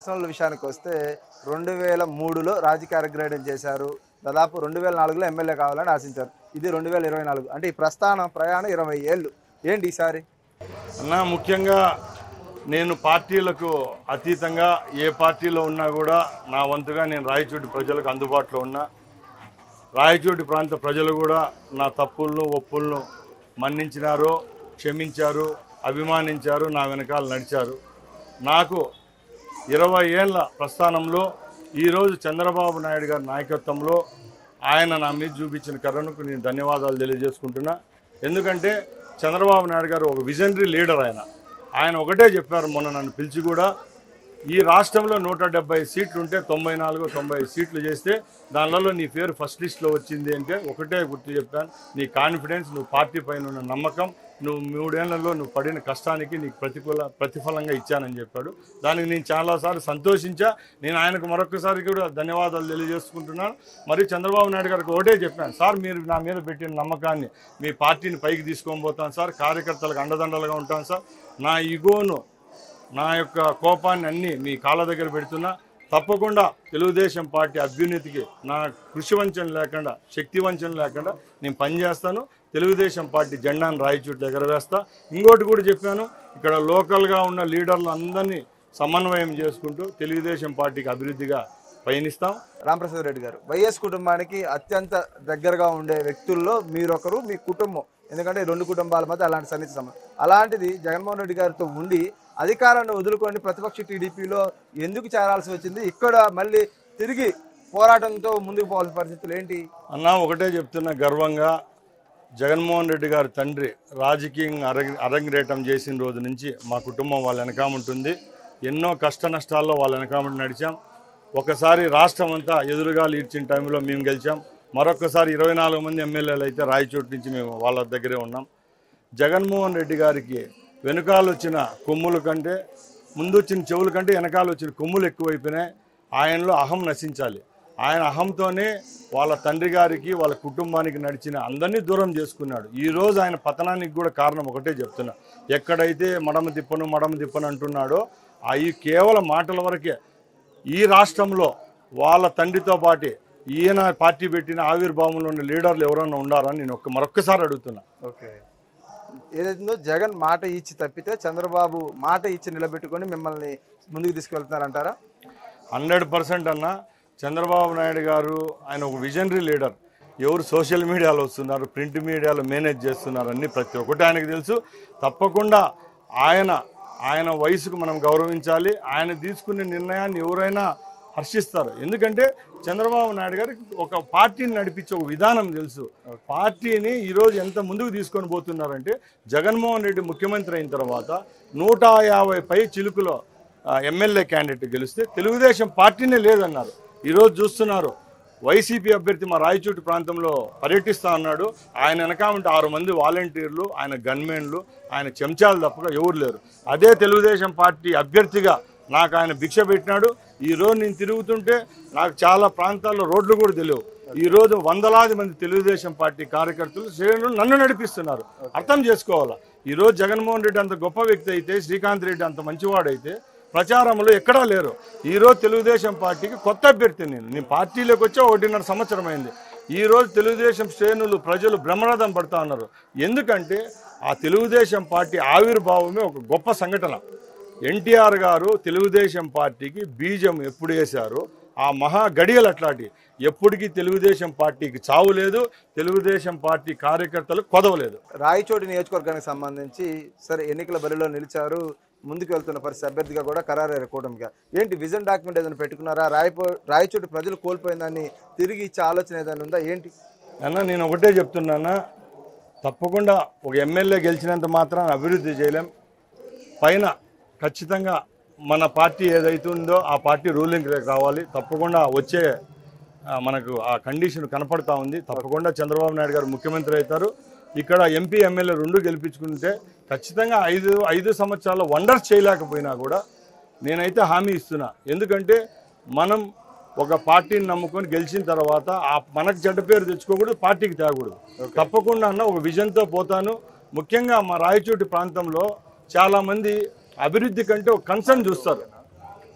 Personal విషయానికి వస్తే 2003లో రాజకీయ అగ్రగణ్యం చేశారు. దాదాపు 2004లో ఎమ్మెల్యే కావాలని ఆశించారు. ఇది 2024 అంటే ఈ ప్రయాణం 20 ఏళ్ళు. ఏంటి ఈసారి? అన్న ముఖ్యంగా నేను పార్టీలకు అతీతంగా ఏ పార్టీలో ఉన్నా కూడా నా వంతుగా నేను రాయచోటి ప్రజలకు అందుబాటులో ఉన్నా. రాయచోటి ప్రాంత ప్రజలు కూడా నా తప్పులను ఒప్పులను మన్నించినారు, క్షమించారు, అభిమానించారు, నా వెనకాల నడిచారు. నాకు 20 ఏళ్ల ప్రస్థానంలో ఈరోజు చంద్రబాబు నాయుడు గారి నాయకత్వంలో ఆయన నా మీద చూపించిన కరుణకు నేను ధన్యవాదాలు తెలియజేసుకుంటున్నా. ఎందుకంటే చంద్రబాబు నాయుడు గారు ఒక విజనరీ లీడర్. ఆయన ఒకటే చెప్పారు మొన్న నన్ను పిలిచి కూడా, ఈ రాష్ట్రంలో 170 సీట్లు ఉంటే 94-90 సీట్లు చేస్తే దానిలో నీ పేరు ఫస్ట్ లిస్ట్లో వచ్చింది అంటే ఒకటే గుర్తు చెప్పాను, నీ కాన్ఫిడెన్స్, నువ్వు పార్టీ పైన ఉన్న నమ్మకం, నువ్వు 3 ఏళ్లలో నువ్వు పడిన కష్టానికి నీకు ప్రతిఫలంగా ఇచ్చానని చెప్పాడు. దానికి నేను చాలాసార్లు సంతోషించా. నేను ఆయనకు మరొకసారి కూడా ధన్యవాదాలు తెలియజేసుకుంటున్నాను. మరియు చంద్రబాబు నాయుడు గారికి ఒకటే చెప్పాను, సార్ మీరు నా మీద పెట్టిన నమ్మకాన్ని, మీ పార్టీని పైకి తీసుకొని పోతాను సార్, కార్యకర్తలకు అండదండలుగా ఉంటాను సార్, నా ఈగోను, నా యొక్క కోపాన్ని అన్నీ మీ కాళ్ళ దగ్గర పెడుతున్నా. తప్పకుండా తెలుగుదేశం పార్టీ అభ్యున్నతికి నా కృషి వంచన లేకుండా, శక్తి వంచన లేకుండా నేను పనిచేస్తాను. తెలుగుదేశం పార్టీ జెండాను రాయచోటి దగ్గర వేస్తా. ఇంకోటి కూడా చెప్పాను, ఇక్కడ లోకల్గా ఉన్న లీడర్లు అందరినీ సమన్వయం చేసుకుంటూ తెలుగుదేశం పార్టీకి అభివృద్ధిగా పయనిస్తాం. రామప్రసాద్ రెడ్డి గారు వైఎస్ కుటుంబానికి అత్యంత దగ్గరగా ఉండే వ్యక్తుల్లో మీరొకరు, మీ కుటుంబం. ఎందుకంటే 2 కుటుంబాల మధ్య అలాంటి సన్నిహిత సంబంధం. అలాంటిది జగన్మోహన్ రెడ్డి గారితో ఉండి అధికారాన్ని వదులుకొని ప్రతిపక్ష టీడీపీలో ఎందుకు చేరాల్సి వచ్చింది? ఇక్కడ మళ్ళీ తిరిగి పోరాటంతో ముందుకు పోవాల్సిన పరిస్థితులు ఏంటి? అన్నా ఒకటే చెప్తున్నా గర్వంగా, జగన్మోహన్ రెడ్డి గారి తండ్రి రాజకీయంగా అరంగేటం చేసిన రోజు నుంచి మా కుటుంబం వాళ్ళ వెనకాముంటుంది. ఎన్నో కష్ట నష్టాల్లో వాళ్ళ వెనకాముండి నడిచాం. ఒకసారి రాష్ట్రం అంతా ఎదురుగాలు ఇచ్చిన టైంలో మేము గెలిచాం. మరొకసారి 24 మంది ఎమ్మెల్యేలు అయితే రాయచోటి నుంచి మేము వాళ్ళ దగ్గరే ఉన్నాం. జగన్మోహన్ రెడ్డి గారికి వెనుకాలు వచ్చిన కొమ్ముల కంటే, ముందు వచ్చిన చెవుల కంటే వెనకాల వచ్చిన కొమ్ములు ఎక్కువైపోయినాయి. ఆయనలో అహం నశించాలి. ఆయన అహంతోనే వాళ్ళ తండ్రి గారికి, వాళ్ళ కుటుంబానికి నడిచిన అందరినీ దూరం చేసుకున్నాడు. ఈరోజు ఆయన పతనానికి కూడా కారణం ఒకటే చెప్తున్నా, ఎక్కడైతే మడమ తిప్పను అంటున్నాడో అవి కేవలం మాటల వరకే. ఈ రాష్ట్రంలో వాళ్ళ తండ్రితో పాటు ఈయన పార్టీ పెట్టిన ఆవిర్భావంలో ఉన్న లీడర్లు ఎవరైనా ఉన్నారని నేను మరొక్కసారి అడుగుతున్నా. ఓకే, ఏదైతుందో జగన్ మాట ఇచ్చి తప్పితే చంద్రబాబు మాట ఇచ్చి నిలబెట్టుకొని మిమ్మల్ని ముందుకు తీసుకెళ్తున్నారంటారా? 100% అన్న. చంద్రబాబు నాయుడు గారు ఆయన ఒక విజనరీ లీడర్. ఎవరు సోషల్ మీడియాలో వస్తున్నారు, ప్రింట్ మీడియాలో మేనేజ్ చేస్తున్నారు అన్నీ ప్రతి ఒక్కటి ఆయనకు తెలుసు. తప్పకుండా ఆయన వయసుకు మనం గౌరవించాలి. ఆయన తీసుకునే నిర్ణయాన్ని ఎవరైనా హర్షిస్తారు. ఎందుకంటే చంద్రబాబు నాయుడు గారికి ఒక పార్టీని నడిపించే ఒక విధానం తెలుసు. పార్టీని ఈరోజు ఎంత ముందుకు తీసుకొని పోతున్నారంటే, జగన్మోహన్ రెడ్డి ముఖ్యమంత్రి అయిన తర్వాత 150 పై చిలుకులో ఎమ్మెల్యే క్యాండిడేట్ గెలిస్తే తెలుగుదేశం పార్టీనే లేదన్నారు. ఈరోజు చూస్తున్నారు, వైసీపీ అభ్యర్థి మా రాయచోటి ప్రాంతంలో పర్యటిస్తూ ఉన్నాడు. ఆయన వెనకాలంటే 6 మంది వాలంటీర్లు, ఆయన గన్మెన్లు, ఆయన చెంచాలు తప్పగా ఎవరు లేరు. అదే తెలుగుదేశం పార్టీ అభ్యర్థిగా నాకు ఆయన భిక్ష పెట్టినాడు. ఈరోజు నేను తిరుగుతుంటే నాకు చాలా ప్రాంతాల్లో రోడ్లు కూడా తెలియవు. ఈరోజు వందలాది మంది తెలుగుదేశం పార్టీ కార్యకర్తలు శ్రేణులు నన్ను నడిపిస్తున్నారు. అర్థం చేసుకోవాలా, ఈరోజు జగన్మోహన్ రెడ్డి అంత గొప్ప వ్యక్తి అయితే, శ్రీకాంత్ రెడ్డి అంత మంచివాడైతే ప్రచారంలో ఎక్కడా లేరు. ఈరోజు తెలుగుదేశం పార్టీకి కొత్త అభ్యర్థి. నేను పార్టీలోకి వచ్చి 1.5 సంవత్సరం అయింది. ఈరోజు తెలుగుదేశం శ్రేణులు ప్రజలు బ్రహ్మరథం పడుతూ ఉన్నారు. ఎందుకంటే ఆ తెలుగుదేశం పార్టీ ఆవిర్భావమే ఒక గొప్ప సంఘటన. ఎన్టీఆర్ గారు తెలుగుదేశం పార్టీకి బీజం ఎప్పుడు వేశారో ఆ మహా గడియలు అట్లాంటి. ఎప్పటికీ తెలుగుదేశం పార్టీకి చావు లేదు, తెలుగుదేశం పార్టీ కార్యకర్తలు కొదవలేదు. రాయచోటి నియోజకవర్గానికి సంబంధించి సరే ఎన్నికల బరిలో నిలిచారు, ముందుకు వెళ్తున్న పరిస్థితి, అభ్యర్థిగా కూడా ఖరారయ్యారు కూటమిగా. ఏంటి విజన్ డాక్యుమెంట్ ఏదైనా పెట్టుకున్నారా? రాయచోటి ప్రజలు కోల్పోయిందాన్ని తిరిగి ఇచ్చే ఆలోచన ఏదైనా ఉందా ఏంటి? అన్న నేను ఒకటే చెప్తున్నానా, తప్పకుండా ఒక ఎమ్మెల్యే గెలిచినంత మాత్రం అభివృద్ధి చేయలేం. పైన ఖచ్చితంగా మన పార్టీ ఏదైతే ఉందో ఆ పార్టీ రూలింగ్ రావాలి. తప్పకుండా వచ్చే మనకు ఆ కండిషన్ కనపడతా ఉంది. తప్పకుండా చంద్రబాబు నాయుడు గారు ముఖ్యమంత్రి అవుతారు. ఇక్కడ ఎంపీ ఎమ్మెల్యే 2 గెలిపించుకుంటే ఖచ్చితంగా 5 సంవత్సరాల వండర్స్ చేయలేకపోయినా కూడా నేనైతే హామీ ఇస్తున్నా. ఎందుకంటే మనం ఒక పార్టీని నమ్ముకొని గెలిచిన తర్వాత మనకు చెడ్డ పేరు తెచ్చుకోకూడదు, పార్టీకి తేకూడదు. తప్పకుండా అన్న ఒక విజన్తో పోతాను. ముఖ్యంగా మా రాయచోటి ప్రాంతంలో చాలామంది అభివృద్ధి కంటే ఒక కన్సర్న్ చూస్తారు.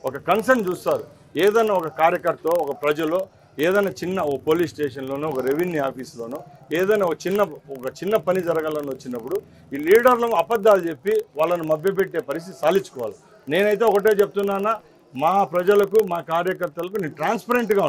ఒక కన్సర్న్ చూస్తారు. ఏదైనా ఒక కార్యకర్త, ఒక ప్రజలో ఏదైనా చిన్న ఒక పోలీస్ స్టేషన్లోనో, ఒక రెవెన్యూ ఆఫీస్లోనో ఏదైనా ఒక చిన్న పని జరగాలని వచ్చినప్పుడు ఈ లీడర్లను అబద్ధాలు చెప్పి వాళ్ళని మభ్యపెట్టే పరిస్థితి సాధించుకోవాలి. నేనైతే ఒకటే చెప్తున్నానా, మా ప్రజలకు, మా కార్యకర్తలకు నేను ట్రాన్స్పరెంట్గా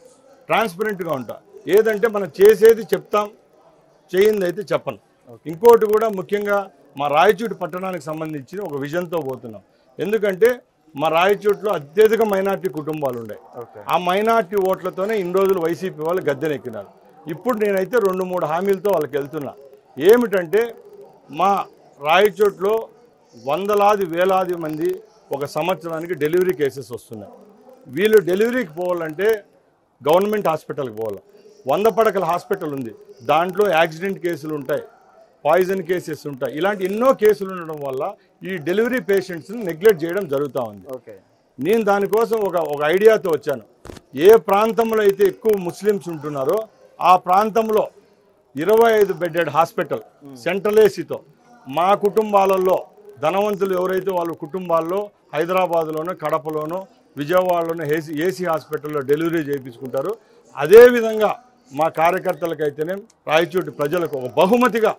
ఉంటా. ఏదంటే మనం చేసేది చెప్తాం, చేయింది అయితే చెప్పను. ఇంకోటి కూడా ముఖ్యంగా మా రాయచోటి పట్టణానికి సంబంధించి ఒక విజన్తో పోతున్నాం. ఎందుకంటే మా రాయచోటిలో అత్యధిక మైనార్టీ కుటుంబాలు ఉన్నాయి. ఆ మైనార్టీ ఓట్లతోనే ఇన్ని రోజులు వైసీపీ వాళ్ళు గద్దెనెక్కినారు. ఇప్పుడు నేనైతే 2-3 హామీలతో వాళ్ళకి వెళ్తున్నా. ఏమిటంటే మా రాయచోటిలో వందలాది వేలాది మంది ఒక సంవత్సరానికి డెలివరీ కేసెస్ వస్తున్నాయి. వీళ్ళు డెలివరీకి పోవాలంటే గవర్నమెంట్ హాస్పిటల్కి పోవాలి. 100 పడకల హాస్పిటల్ ఉంది, దాంట్లో యాక్సిడెంట్ కేసులు ఉంటాయి, పాయిజన్ కేసెస్ ఉంటాయి. ఇలాంటి ఎన్నో కేసులు ఉండడం వల్ల ఈ డెలివరీ పేషెంట్స్ని నెగ్లెక్ట్ చేయడం జరుగుతూ ఉంది. నేను దానికోసం ఒక ఐడియాతో వచ్చాను. ఏ ప్రాంతంలో అయితే ఎక్కువ ముస్లిమ్స్ ఉంటున్నారో ఆ ప్రాంతంలో 25 బెడ్డెడ్ హాస్పిటల్ సెంట్రల్ ఏసీతో మా కుటుంబాలలో ధనవంతులు ఎవరైతే వాళ్ళ కుటుంబాల్లో హైదరాబాద్లోనో, కడపలోనో, విజయవాడలోనో ఏసీ హాస్పిటల్లో డెలివరీ చేయించుకుంటారు. అదేవిధంగా మా కార్యకర్తలకైతేనే రాయచోటి ప్రజలకు ఒక బహుమతిగా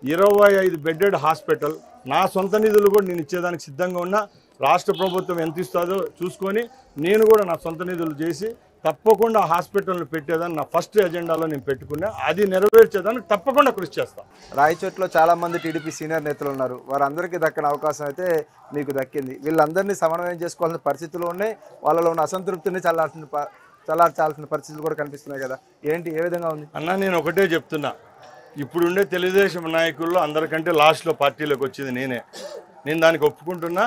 25 బెడ్డెడ్ హాస్పిటల్ నా సొంత నిధులు కూడా నేను ఇచ్చేదానికి సిద్ధంగా ఉన్నా. రాష్ట్ర ప్రభుత్వం ఎంత ఇస్తుందో చూసుకొని నేను కూడా నా సొంత నిధులు చేసి తప్పకుండా హాస్పిటల్ని పెట్టేదాన్ని నా ఫస్ట్ ఎజెండాలో నేను పెట్టుకున్నా. అది నెరవేర్చేదానికి తప్పకుండా కృషి చేస్తాను. రాయచోటిలో చాలామంది టీడీపీ సీనియర్ నేతలు ఉన్నారు. వారందరికీ దక్కని అవకాశం అయితే మీకు దక్కింది. వీళ్ళందరినీ సమన్వయం చేసుకోవాల్సిన పరిస్థితులు ఉన్నాయి. వాళ్ళలో ఉన్న అసంతృప్తిని చల్లార్చాల్సిన పరిస్థితులు కూడా కనిపిస్తున్నాయి కదా. ఏంటి, ఏ విధంగా ఉంది అన్న? నేను ఒకటే చెప్తున్నా, ఇప్పుడుండే తెలుగుదేశం నాయకుల్లో అందరికంటే లాస్ట్లో పార్టీలోకి వచ్చింది నేను దానికి ఒప్పుకుంటున్నా.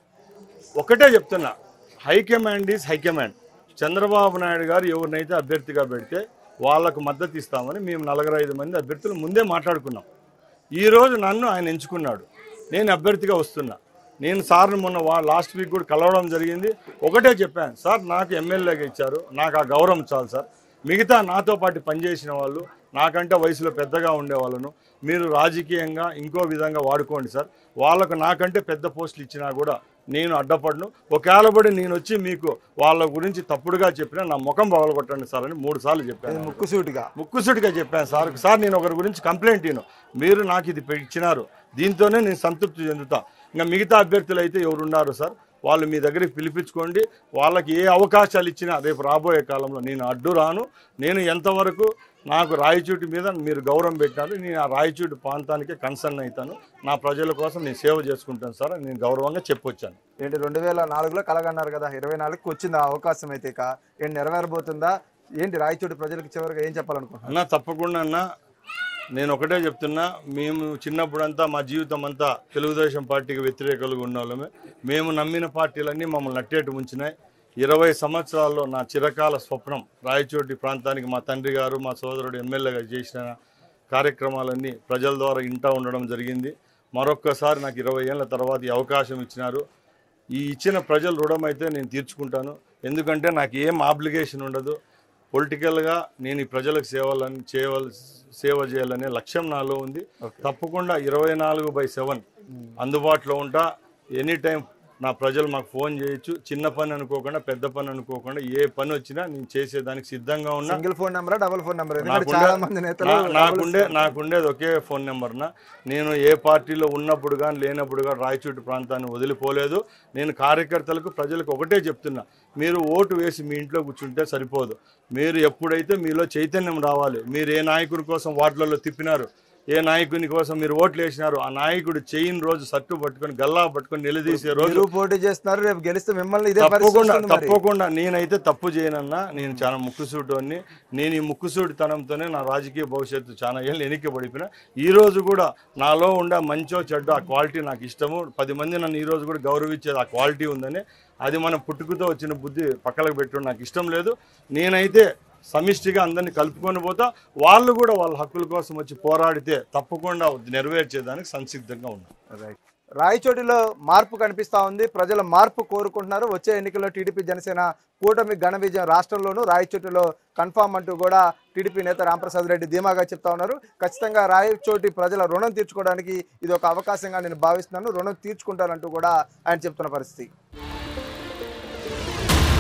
ఒకటే చెప్తున్నా, high command is high command. Chandrababu Naidu garu ఎవరినైతే అభ్యర్థిగా పెడితే వాళ్ళకు మద్దతు ఇస్తామని మేము 45 మంది అభ్యర్థులు ముందే మాట్లాడుకున్నాం. ఈరోజు నన్ను ఆయన ఎంచుకున్నాడు, నేను అభ్యర్థిగా వస్తున్నా. నేను సార్ని మొన్న లాస్ట్ వీక్ కూడా కలవడం జరిగింది. ఒకటే చెప్పాను, సార్ నాకు ఎమ్మెల్యేగా ఇచ్చారు, నాకు ఆ గౌరవం చాలు సార్. మిగతా నాతో పాటు పనిచేసిన వాళ్ళు, నాకంటే వయసులో పెద్దగా ఉండేవాళ్ళను మీరు రాజకీయంగా ఇంకో విధంగా వాడుకోండి సార్. వాళ్ళకు నాకంటే పెద్ద పోస్టులు ఇచ్చినా కూడా నేను అడ్డపడను. ఒకవేళబడి నేను వచ్చి మీకు వాళ్ళ గురించి తప్పుడుగా చెప్పినా నా ముఖం పగలగొట్టండి సార్ అని 3 సార్లు చెప్పాను. ముక్కుసూటిగా చెప్పాను సార్ నేను ఒకరి గురించి కంప్లైంట్ ఇను, మీరు నాకు ఇది ఇచ్చినారు, దీంతోనే నేను సంతృప్తి చెందుతా. ఇంకా మిగతా అభ్యర్థులు అయితే ఎవరున్నారు సార్, వాళ్ళు మీ దగ్గరికి పిలిపించుకోండి. వాళ్ళకి ఏ అవకాశాలు ఇచ్చినా రేపు రాబోయే కాలంలో నేను అడ్డు రాను. నేను ఎంతవరకు నాకు రాయచోటి మీద మీరు గౌరవం పెట్టారు, నేను ఆ రాయచోటి ప్రాంతానికే కన్సర్న్ అవుతాను. నా ప్రజల కోసం నేను సేవ చేసుకుంటాను సార్ అని నేను గౌరవంగా చెప్పొచ్చాను. ఏంటి 2004లో కలగన్నారు కదా, 24కి వచ్చింది ఆ అవకాశం. అయితే ఏంటి నెరవేరబోతుందా? ఏంటి రాయచోటి ప్రజలకు చివరిగా ఏం చెప్పాలనుకుంటున్నా? అన్న తప్పకుండా అన్న, నేను ఒకటే చెప్తున్నా, మేము చిన్నప్పుడంతా మా జీవితం అంతా తెలుగుదేశం పార్టీకి వ్యతిరేకులుగా ఉన్న వాళ్ళమే. మేము నమ్మిన పార్టీలన్నీ మమ్మల్ని నట్టేటు ముంచినాయి. 20 సంవత్సరాల్లో నా చిరకాల స్వప్నం రాయచోటి ప్రాంతానికి మా తండ్రి గారు, మా సోదరుడు ఎమ్మెల్యేగా చేసిన కార్యక్రమాలన్నీ ప్రజల ద్వారా ఇంటా ఉండడం జరిగింది. మరొక్కసారి నాకు 20 ఏళ్ళ తర్వాత ఈ అవకాశం ఇచ్చినారు. ఈ ఇచ్చిన ప్రజల రుణం అయితే నేను తీర్చుకుంటాను. ఎందుకంటే నాకు ఏం ఆబ్లిగేషన్ ఉండదు. పొలిటికల్గా నేను ఈ ప్రజలకు సేవ చేయాలనే లక్ష్యం నాలో ఉంది. తప్పకుండా 24/7 అందుబాటులో ఉంటా. ఎనీ టైం నా ప్రజలు మాకు ఫోన్ చేయొచ్చు. చిన్న పని అనుకోకుండా, పెద్ద పని అనుకోకుండా, ఏ పని వచ్చినా నేను చేసేదానికి సిద్ధంగా ఉన్నా. Single phone number, double phone number? నాకుండేది ఒకే ఫోన్ నెంబర్నా. నేను ఏ పార్టీలో ఉన్నప్పుడు కానీ లేనప్పుడు కానీ రాయచోటి ప్రాంతాన్ని వదిలిపోలేదు. నేను కార్యకర్తలకు, ప్రజలకు ఒకటే చెప్తున్నా, మీరు ఓటు వేసి మీ ఇంట్లో కూర్చుంటే సరిపోదు. మీరు ఎప్పుడైతే మీలో చైతన్యం రావాలి. మీరు ఏ నాయకుడి కోసం వార్డులలో తిప్పినారు, ఏ నాయకుని కోసం మీరు ఓట్లు వేసినారు, ఆ నాయకుడు చేయని రోజు సట్టు పట్టుకొని గల్లా పట్టుకొని నిలదీసే రోజు పోటీ చేస్తున్నారు. రేపు గెలిస్తే మిమ్మల్ని తప్పకుండా నేనైతే తప్పు చేయనన్నా. నేను చాలా ముక్కుసూటోని. నేను ఈ ముక్కుసూటితనంతోనే నా రాజకీయ భవిష్యత్తు చాలా ఏళ్ళు వెనక్కి పడిపోయినా. ఈ రోజు కూడా నాలో ఉండే మంచో చెడ్డో ఆ క్వాలిటీ నాకు ఇష్టము. 10 మంది నన్ను ఈ రోజు కూడా గౌరవించేది ఆ క్వాలిటీ ఉందని. అది మన పుట్టుకతో వచ్చిన బుద్ధి పక్కలకు పెట్టడం నాకు ఇష్టం లేదు. నేనైతే సమిష్టిగా అందరినీ కలుపుకొని పోతా. వాళ్ళు కూడా వాళ్ళ హక్కుల కోసం వచ్చి పోరాడితే తప్పకుండా నెరవేర్చేదానికి సంసిద్ధంగా ఉన్నారు. రాయచోటిలో మార్పు కనిపిస్తూ ఉంది. ప్రజల మార్పు కోరుకుంటున్నారు. వచ్చే ఎన్నికల్లో టీడీపీ జనసేన కూటమి ఘన విజయం రాష్ట్రంలోనూ రాయచోటిలో కన్ఫామ్ అంటూ కూడా టీడీపీ నేత రామప్రసాద్ రెడ్డి ధీమాగా చెప్తా ఉన్నారు. ఖచ్చితంగా రాయచోటి ప్రజల రుణం తీర్చుకోవడానికి ఇది ఒక అవకాశంగా నేను భావిస్తున్నాను. రుణం తీర్చుకుంటానంటూ కూడా ఆయన చెప్తున్న పరిస్థితి.